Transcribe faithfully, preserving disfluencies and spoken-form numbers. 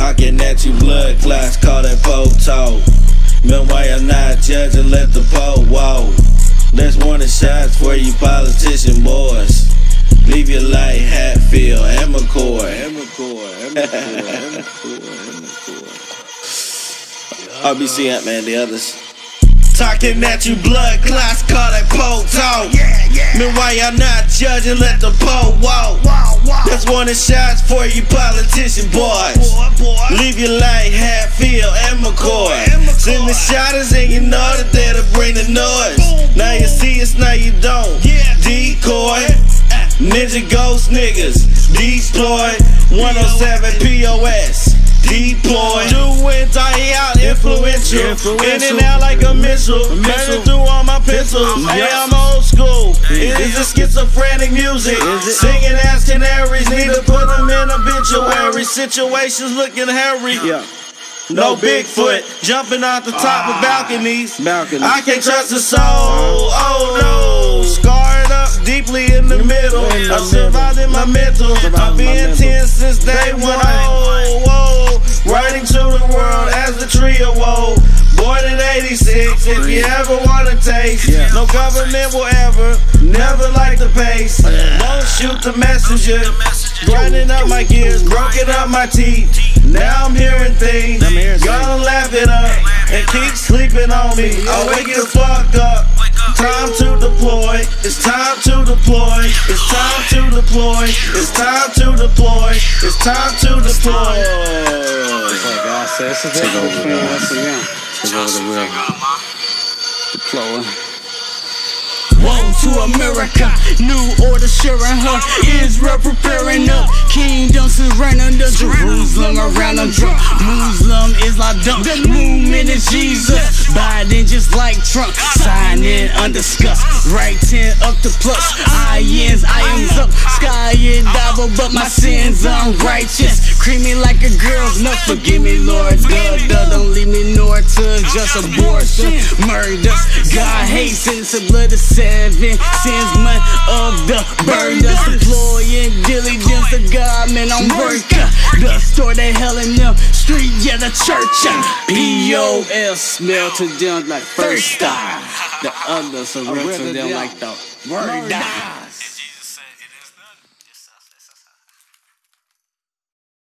Talking at you blood clots, call that photo. Meanwhile, I'm not judging, let the pole walk. That's warning shots for you politician boys. Leave your light, Hatfield, and McCoy. And McCoy, and McCoy, and McCoy, and McCoy. R B C Ant Man, the others. Talking at you blood clots, call that pole talk. Yeah, yeah. Meanwhile, y'all not judging, let the pole walk. Wow, wow. That's warning shots for you politician boys. Boy, boy. Leave your light, Hatfield, and McCoy. Send the shotters and you know that they'll bring the noise. Boom, now you see us, now you don't. Yeah. Decoy, Ninja Ghost niggas, deploy. one oh seven P O S. Deploy, doing die out, influential, in and out like a missile, burning through all my pencils. Hey, I'm old school. It is a schizophrenic music. Singing as canaries, need to put them in obituary. Situations looking hairy. No Bigfoot jumping off the top of balconies. I can't trust a soul. Oh no, scarred up deeply in the middle. I survived in my mental. I've been tense since day one. Oh, whoa. Writing to the world as the trio, whoa. Born in eighty-six, if you ever wanna taste, no government will ever, never like the pace. Don't shoot the messenger, grinding up my gears, broken up my teeth. Now I'm hearing things, gonna laugh it up, and keep sleeping on me. I wake the fuck up. Time to deploy, it's time to deploy, it's time to deploy, it's time to deploy, it's time to deploy. Take over the wheel. Take over the wheel. Deploy. Whoa to America, new order sharing her. Israel preparing up, kingdom surrendering the Jerusalem around the drum. Muslim is like dumb, movement is Jesus. Biden just like Trump, signing undiscussed. Right ten up to plus, I ends, I ends up. Sky is double, but my sins unrighteous. Creamy like a girl's nut, forgive me Lord, duh, duh. Don't leave me nor to just abortion, murders. God hates innocent blood of seven sins, month of the burners. Deploying diligence to God, man, I'm working. The store, they hell in them street, yeah, the church. P O S smell to them like first star. The others are to them like the word.